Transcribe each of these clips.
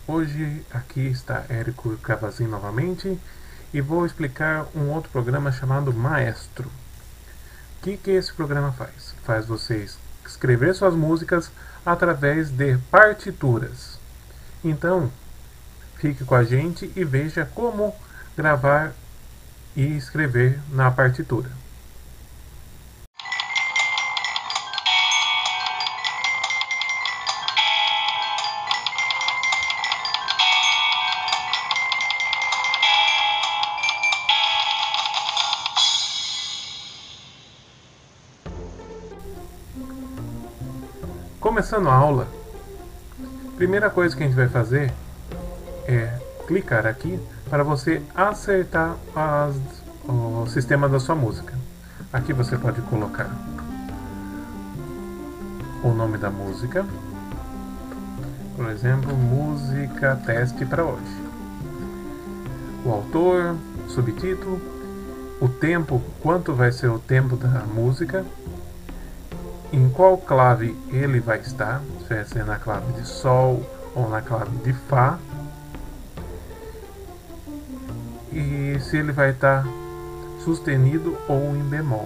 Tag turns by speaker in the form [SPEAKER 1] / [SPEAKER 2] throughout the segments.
[SPEAKER 1] Hoje aqui está Érico Cavazin novamente e vou explicar um outro programa chamado Maestro. O que esse programa faz? Faz você escrever suas músicas através de partituras. Então, fique com a gente e veja como gravar e escrever na partitura. Começando a aula, primeira coisa que a gente vai fazer é clicar aqui para você acertar o sistema da sua música. Aqui você pode colocar o nome da música, por exemplo, música teste para hoje. O autor, subtítulo, o tempo, quanto vai ser o tempo da música, em qual clave ele vai estar, se vai ser na clave de Sol ou na clave de Fá, e se ele vai estar sustenido ou em bemol,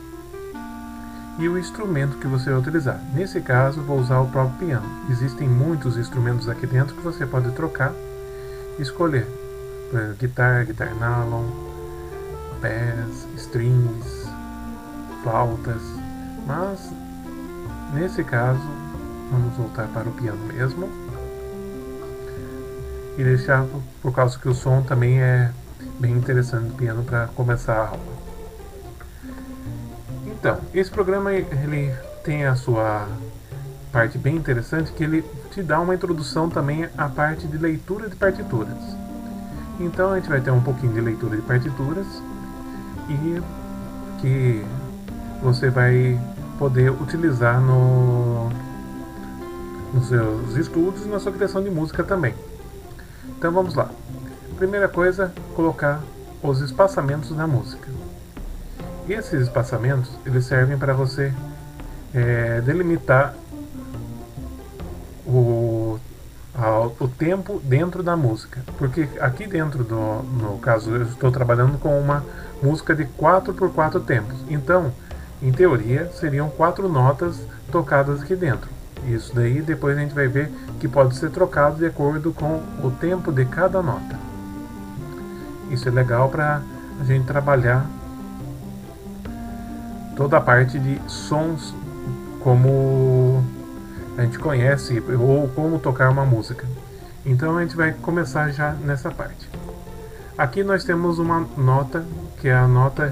[SPEAKER 1] e o instrumento que você vai utilizar. Nesse caso, vou usar o próprio piano. Existem muitos instrumentos aqui dentro que você pode trocar e escolher. Por exemplo, guitarra nylon, pés, strings, flautas, mas nesse caso vamos voltar para o piano mesmo e deixar, por causa que o som também é bem interessante do piano para começar a aula. Então, esse programa ele tem a sua parte bem interessante, que ele te dá uma introdução também à parte de leitura de partituras. Então a gente vai ter um pouquinho de leitura de partituras e que você vai poder utilizar nos seus estudos e na sua criação de música também. Então vamos lá. Primeira coisa, colocar os espaçamentos da música. Esses espaçamentos eles servem para você delimitar o tempo dentro da música, porque aqui dentro no caso eu estou trabalhando com uma música de 4x4 tempos, então em teoria seriam 4 notas tocadas aqui dentro. Isso daí depois a gente vai ver que pode ser trocado de acordo com o tempo de cada nota. Isso é legal para a gente trabalhar toda a parte de sons como a gente conhece, ou como tocar uma música. Então a gente vai começar já nessa parte. Aqui nós temos uma nota que é a nota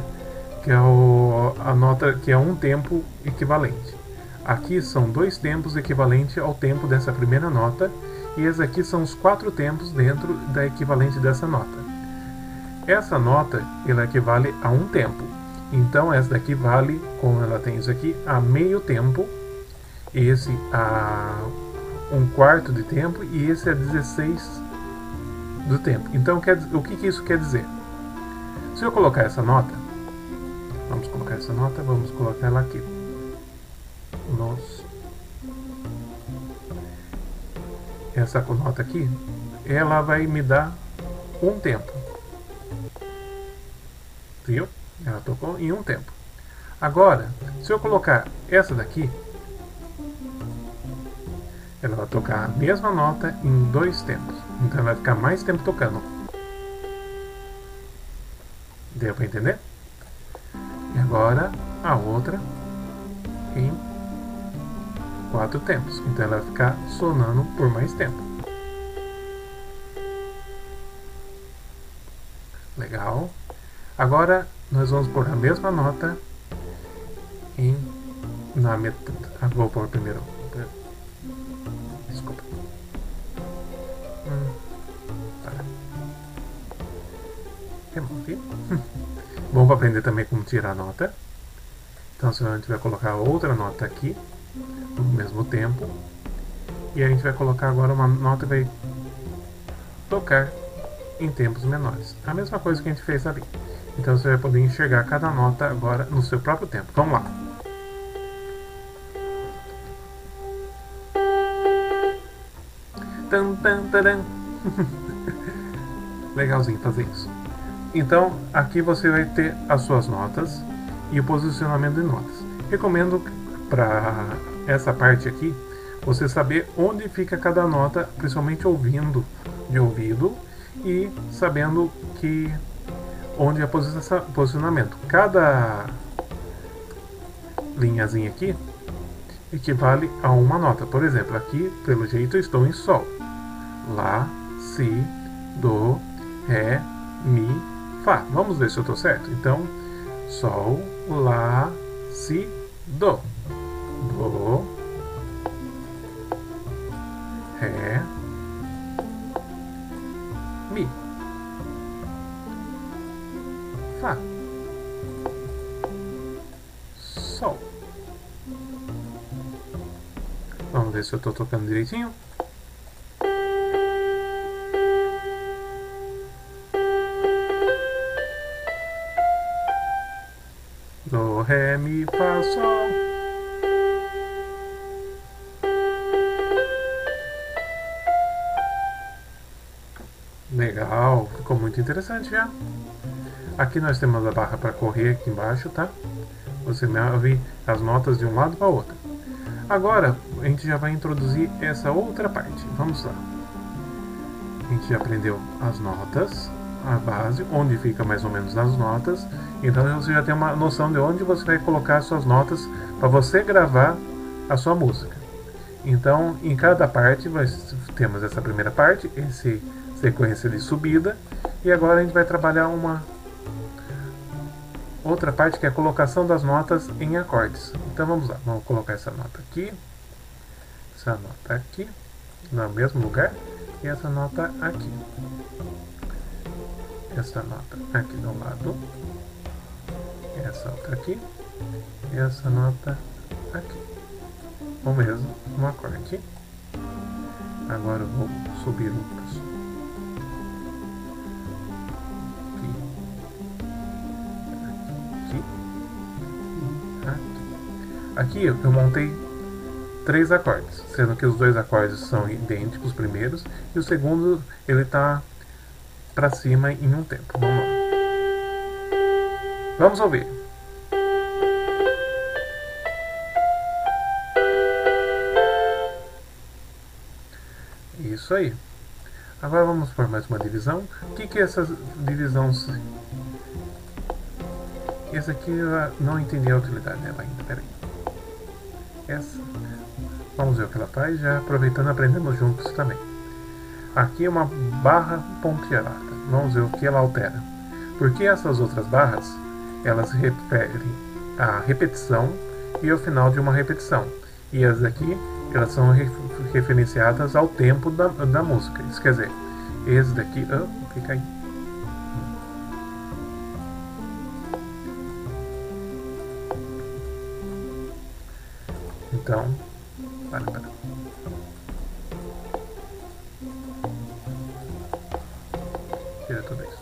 [SPEAKER 1] que é um tempo equivalente. Aqui são 2 tempos equivalentes ao tempo dessa primeira nota, e esses aqui são os 4 tempos dentro da equivalente dessa nota. Essa nota ela equivale a um tempo. Então essa daqui vale, como ela tem isso aqui, a meio tempo, esse a 1/4 de tempo e esse a 16 do tempo. Então o que isso quer dizer? Se eu colocar essa nota, vamos colocar ela aqui. Essa nota aqui, ela vai me dar um tempo. Viu? Ela tocou em um tempo. Agora, se eu colocar essa daqui, ela vai tocar a mesma nota em 2 tempos. Então ela vai ficar mais tempo tocando. Deu para entender? E agora a outra em 4 tempos. Então ela vai ficar sonando por mais tempo. Legal. Agora nós vamos pôr a mesma nota na metade. Vou pôr primeiro. Desculpa. Removi. Bom para aprender também como tirar a nota. Então a gente vai colocar outra nota aqui no mesmo tempo. E a gente vai colocar agora uma nota que vai tocar em tempos menores. A mesma coisa que a gente fez ali. Então você vai poder enxergar cada nota agora no seu próprio tempo. Vamos lá. Tan, tan, taran. Legalzinho fazer isso. Então, aqui você vai ter as suas notas e o posicionamento de notas. Recomendo para essa parte aqui, você saber onde fica cada nota, principalmente ouvindo de ouvido e sabendo que onde é posicionamento. Cada linhazinha aqui equivale a uma nota. Por exemplo, aqui, pelo jeito, eu estou em Sol. Lá, Si, Do, Ré, Mi, Fá. Vamos ver se eu estou certo. Então, Sol, Lá, Si, Do. Do, Ré, Mi, Fá, Sol. Vamos ver se eu estou tocando direitinho. Do, Ré, Mi, Fá, Sol. Legal, ficou muito interessante já. Aqui nós temos a barra para correr aqui embaixo, tá? Você move as notas de um lado para o outro. Agora, a gente já vai introduzir essa outra parte. Vamos lá. A gente já aprendeu as notas, a base, onde fica mais ou menos as notas. Então você já tem uma noção de onde você vai colocar as suas notas para você gravar a sua música. Então, em cada parte, nós temos essa primeira parte, essa sequência de subida. E agora a gente vai trabalhar uma outra parte que é a colocação das notas em acordes. Então vamos lá, vamos colocar essa nota aqui, essa nota aqui, no mesmo lugar, e essa nota aqui. Essa nota aqui do lado, essa outra aqui, e essa nota aqui. O mesmo, um acorde. Agora eu vou subir um passo. Aqui eu montei 3 acordes, sendo que os 2 acordes são idênticos, os primeiros, e o segundo ele está para cima em um tempo. Vamos lá. Vamos ouvir. Isso aí. Agora vamos por mais uma divisão. O que é essa divisão? Essa aqui eu não entendi a utilidade dela ainda, peraí. Essa. Vamos ver o que ela faz, já aproveitando aprendemos juntos também. Aqui é uma barra pontilhada. Vamos ver o que ela altera. Porque essas outras barras, elas referem à repetição e ao final de uma repetição. E as aqui, elas são referenciadas ao tempo da música. Isso quer dizer, esse daqui... fica aí. Então, para. Tira tudo isso.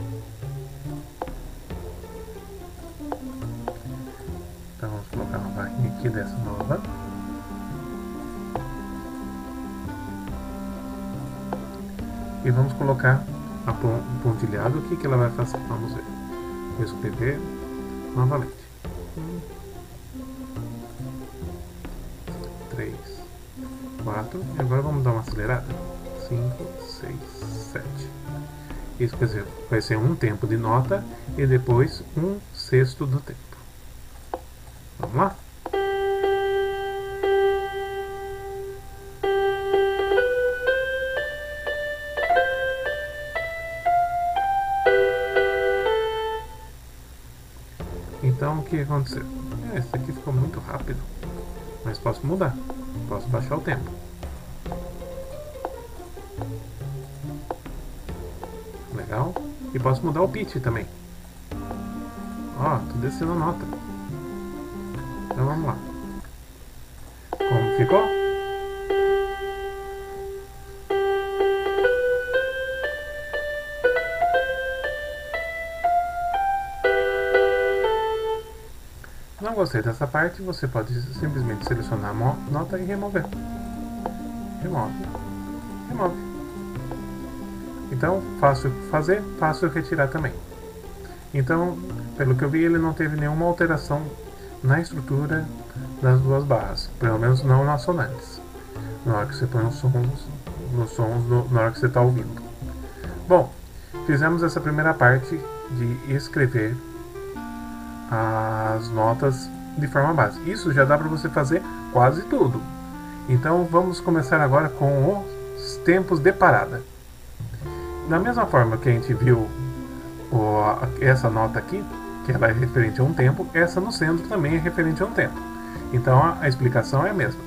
[SPEAKER 1] Então vamos colocar uma barrinha aqui dessa nova. E vamos colocar a pontilhado. O que ela vai fazer? Vamos ver. Vou escrever novamente. 3, 4, e agora vamos dar uma acelerada. 5, 6, 7. Isso quer dizer, vai ser um tempo de nota e depois 1/6 do tempo. Vamos lá? Então o que aconteceu? Esse aqui ficou muito rápido. Mas posso mudar, posso baixar o tempo. Legal? E posso mudar o pitch também. Ó, tô descendo a nota. Então vamos lá. Como ficou? Não gostei dessa parte, você pode simplesmente selecionar a nota e remover. Remove. Remove. Então, fácil fazer, fácil retirar também. Então, pelo que eu vi, ele não teve nenhuma alteração na estrutura das duas barras, pelo menos não nas sonantes, na hora que você põe os sons, na hora que você está ouvindo. Bom, fizemos essa primeira parte de escrever as notas de forma básica. Isso já dá para você fazer quase tudo. Então vamos começar agora com os tempos de parada. Da mesma forma que a gente viu essa nota aqui, que ela é referente a um tempo, essa no centro também é referente a um tempo. Então a explicação é a mesma.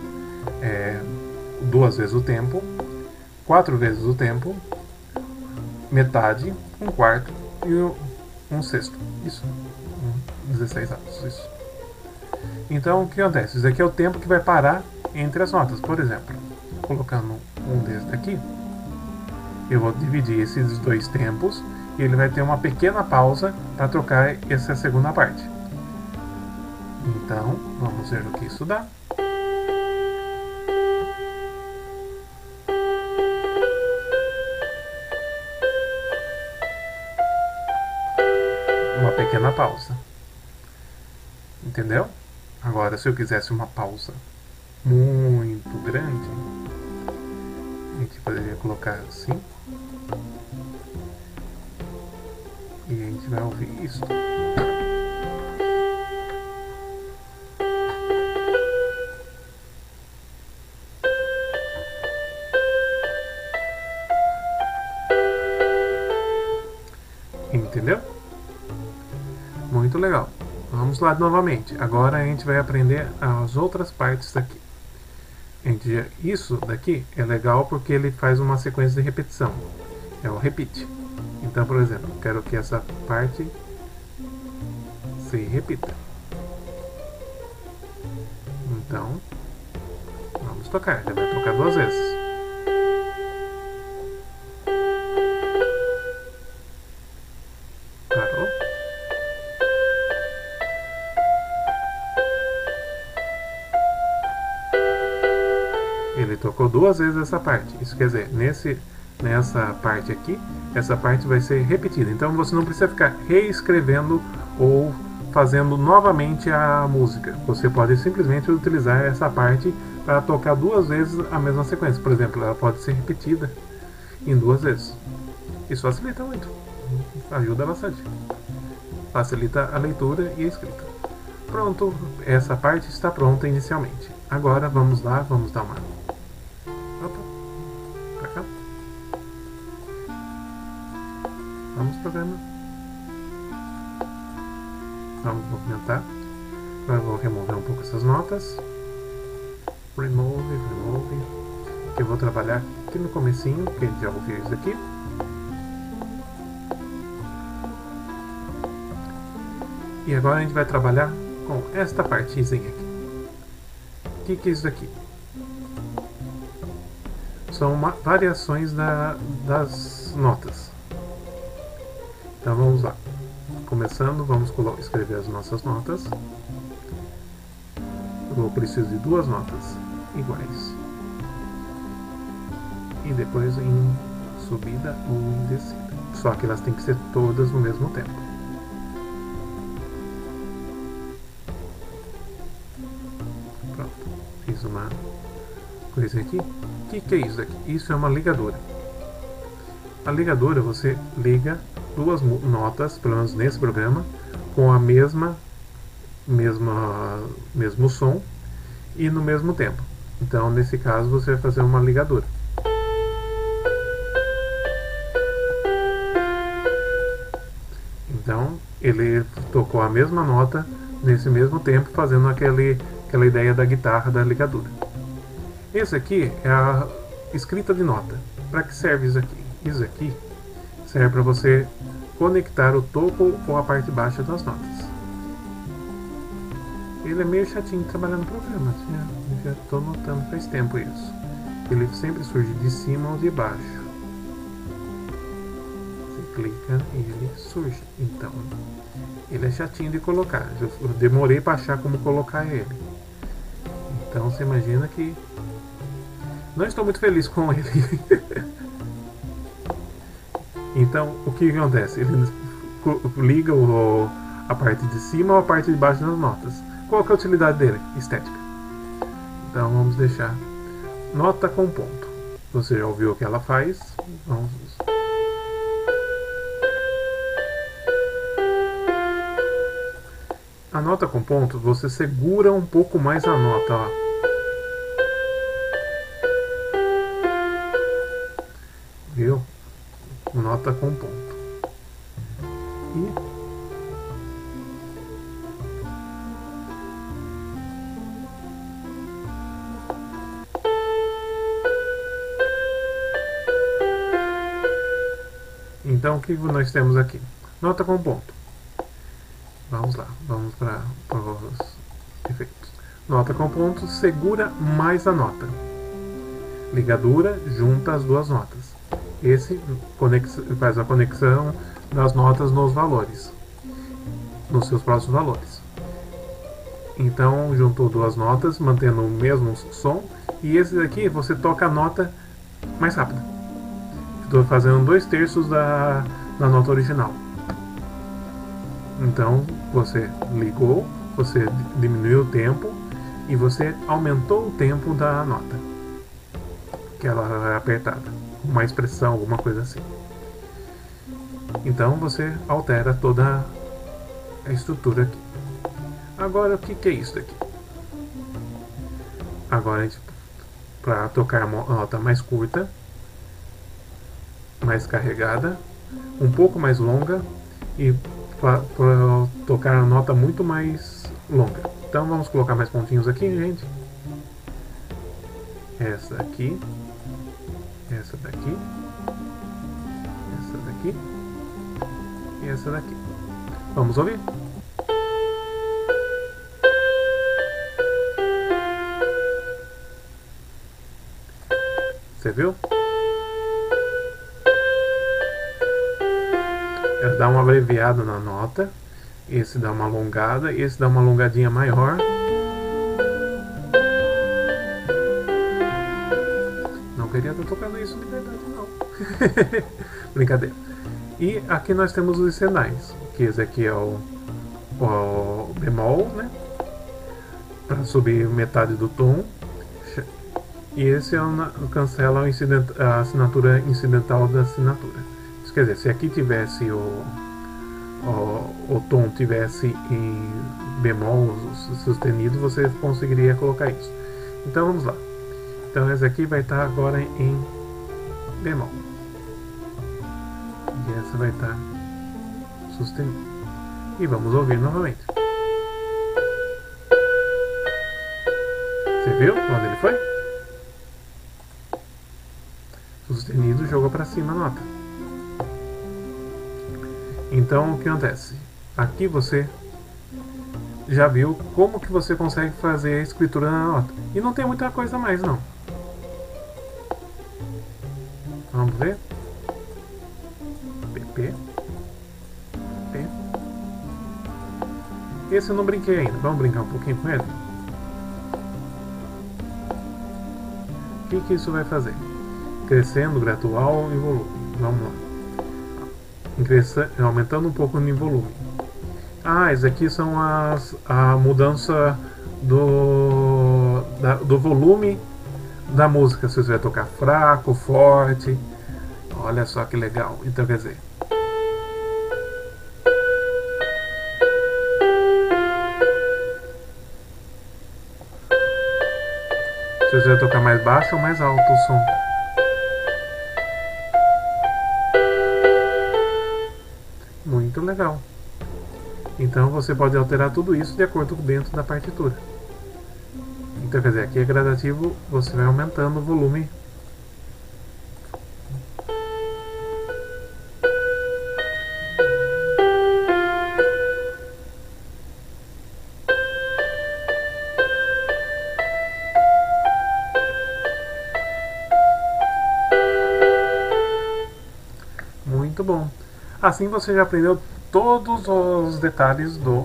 [SPEAKER 1] 2 vezes o tempo, 4 vezes o tempo, metade, 1/4 e 1/6. Isso. 16 atos. Isso. Então o que acontece? Isso aqui é o tempo que vai parar entre as notas. Por exemplo, colocando um desse aqui, eu vou dividir esses dois tempos e ele vai ter uma pequena pausa para trocar essa segunda parte. Então, vamos ver o que isso dá. Uma pequena pausa. Entendeu? Agora, se eu quisesse uma pausa muito grande, a gente poderia colocar assim. E a gente vai ouvir isso. Entendeu? Muito legal. Vamos lá novamente. Agora a gente vai aprender as outras partes daqui. Isso daqui é legal porque ele faz uma sequência de repetição. É o repeat. Então, por exemplo, eu quero que essa parte se repita. Então, vamos tocar. Ele vai tocar 2 vezes. Parou. Ele tocou 2 vezes essa parte. Isso quer dizer, nessa parte aqui, essa parte vai ser repetida. Então você não precisa ficar reescrevendo ou fazendo novamente a música. Você pode simplesmente utilizar essa parte para tocar 2 vezes a mesma sequência. Por exemplo, ela pode ser repetida em 2 vezes. Isso facilita muito. Ajuda bastante. Facilita a leitura e a escrita. Pronto, essa parte está pronta inicialmente. Agora vamos lá, vamos dar uma... Opa, pra cá. Vamos programa. Vamos movimentar. Agora eu vou remover um pouco essas notas. Remove. Eu vou trabalhar aqui no comecinho, que a gente já ouviu isso aqui. E agora a gente vai trabalhar com esta partezinha aqui. O que é isso daqui? São variações das notas. Então vamos lá. Começando, vamos escrever as nossas notas. Eu preciso de 2 notas iguais. E depois em subida ou em descida. Só que elas têm que ser todas no mesmo tempo. Pronto. Fiz uma coisa aqui. O que é isso aqui? Isso é uma ligadura. A ligadura, você liga 2 notas, pelo menos nesse programa, com a mesmo som e no mesmo tempo. Então, nesse caso, você vai fazer uma ligadura. Então, ele tocou a mesma nota nesse mesmo tempo, fazendo aquela ideia da guitarra da ligadura. Esse aqui é a escrita de nota. Para que serve isso aqui? Isso aqui serve para você conectar o topo ou a parte baixa das notas. Ele é meio chatinho de trabalhar no programa, já estou notando faz tempo isso. Ele sempre surge de cima ou de baixo. Você clica e ele surge. Então, ele é chatinho de colocar. Eu demorei para achar como colocar ele. Então você imagina que não estou muito feliz com ele. Então, o que acontece? Ele liga a parte de cima ou a parte de baixo das notas. Qual que é a utilidade dele? Estética. Então, vamos deixar nota com ponto. Você já ouviu o que ela faz? Vamos. A nota com ponto, você segura um pouco mais a nota, ó. Viu? Nota com ponto. E então, o que nós temos aqui? Nota com ponto. Vamos lá, vamos para os efeitos. Nota com ponto, segura mais a nota. Ligadura, junta as duas notas. Esse faz a conexão das notas nos valores, nos seus próximos valores. Então, juntou duas notas, mantendo o mesmo som. E esse daqui, você toca a nota mais rápido. Estou fazendo 2/3 da nota original. Então, você ligou, você diminuiu o tempo e você aumentou o tempo da nota, que ela é apertada, uma expressão, alguma coisa assim. Então, você altera toda a estrutura aqui. Agora, o que é isso daqui? Agora, para tocar a nota mais curta, mais carregada, um pouco mais longa e para tocar a nota muito mais longa. Então vamos colocar mais pontinhos aqui, gente. Essa aqui, essa daqui, essa daqui e essa daqui. Vamos ouvir? Você viu? Ela dá uma abreviada na nota, esse dá uma alongada, esse dá uma alongadinha maior. Não queria estar tocando isso de verdade, não. Brincadeira. E aqui nós temos os sinais, que esse aqui é o bemol, né? Para subir metade do tom. E esse é cancela a assinatura incidental da assinatura. Quer dizer, se aqui tivesse o tom tivesse em bemol sustenido, você conseguiria colocar isso. Então vamos lá. Então esse aqui vai estar agora em bemol. E essa vai estar sustenida. E vamos ouvir novamente. Você viu onde ele foi? Sustenido, jogou para cima a nota. Então o que acontece? Aqui você já viu como que você consegue fazer a escritura na nota. E não tem muita coisa mais não. Vamos ver? PP. P. Esse eu não brinquei ainda. Vamos brincar um pouquinho com ele? O que isso vai fazer? Crescendo, gradual e volume. Vamos lá. Aumentando um pouco no volume. Esses aqui são a mudança do volume da música. Se você vai tocar fraco, forte. Olha só que legal. Então quer dizer, se você vai tocar mais baixo ou mais alto o som. Muito legal. Então você pode alterar tudo isso de acordo com dentro da partitura. Então quer dizer, aqui é gradativo, você vai aumentando o volume. Muito bom. Assim você já aprendeu todos os detalhes do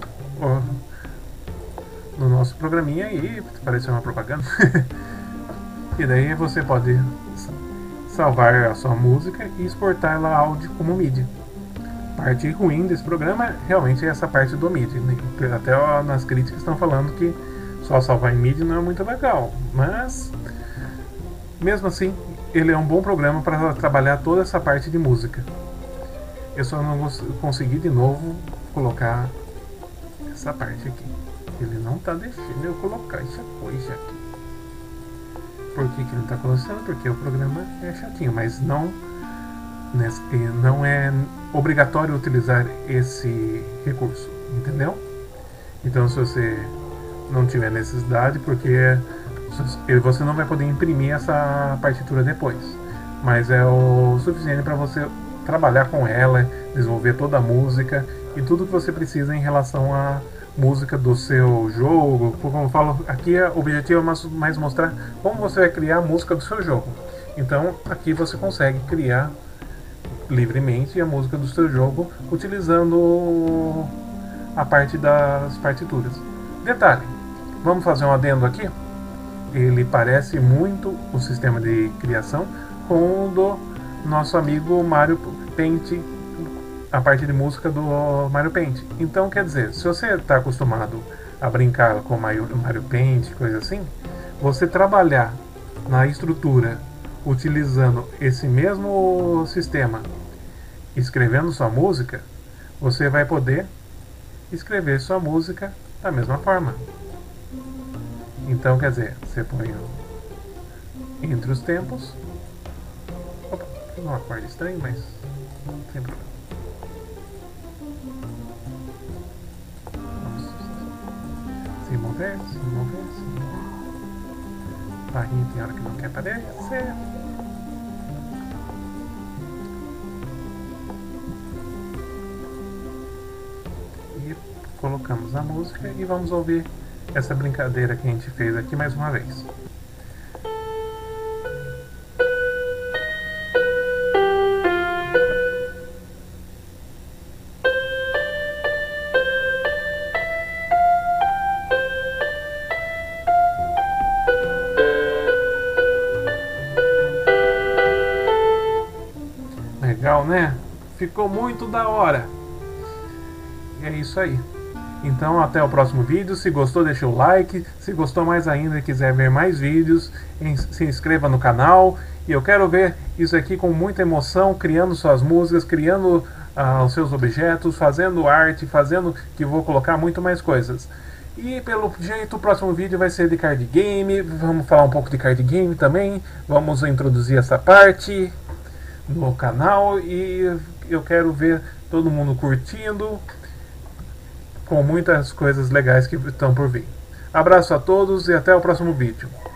[SPEAKER 1] nosso programinha e pareceu uma propaganda. E daí você pode salvar a sua música e exportar ela áudio como MIDI. A parte ruim desse programa realmente é essa parte do MIDI, né? Até nas críticas estão falando que só salvar em MIDI não é muito legal, mas mesmo assim ele é um bom programa para trabalhar toda essa parte de música. Eu só não consegui de novo colocar essa parte aqui. Ele não está deixando eu colocar essa coisa aqui. Por que ele não está colocando? Porque o programa é chatinho, mas não é obrigatório utilizar esse recurso, entendeu? Então, se você não tiver necessidade, porque você não vai poder imprimir essa partitura depois, mas é o suficiente para você trabalhar com ela, desenvolver toda a música e tudo que você precisa em relação à música do seu jogo. Como eu falo, aqui o objetivo é mais mostrar como você vai criar a música do seu jogo. Então aqui você consegue criar livremente a música do seu jogo utilizando a parte das partituras. Detalhe, vamos fazer um adendo aqui. Ele parece muito o sistema de criação com o do nosso amigo Mario Paint, a parte de música do Mario Paint. Então, quer dizer, se você está acostumado a brincar com Mario Paint, coisa assim, você trabalhar na estrutura utilizando esse mesmo sistema, escrevendo sua música, você vai poder escrever sua música da mesma forma. Então, quer dizer, você põe entre os tempos. Opa, fiz um acorde estranho, mas sem problema. Vamos se mover. A barrinha tem hora que não quer aparecer. E colocamos a música e vamos ouvir essa brincadeira que a gente fez aqui mais uma vez. Legal, né? Ficou muito da hora. É isso aí. Então até o próximo vídeo. Se gostou, deixa o like. Se gostou mais ainda e quiser ver mais vídeos, se inscreva no canal. E eu quero ver isso aqui com muita emoção, criando suas músicas, criando os seus objetos, fazendo arte, fazendo que vou colocar muito mais coisas. E pelo jeito o próximo vídeo vai ser de card game. Vamos falar um pouco de card game também. Vamos introduzir essa parte no canal e eu quero ver todo mundo curtindo, com muitas coisas legais que estão por vir. Abraço a todos e até o próximo vídeo.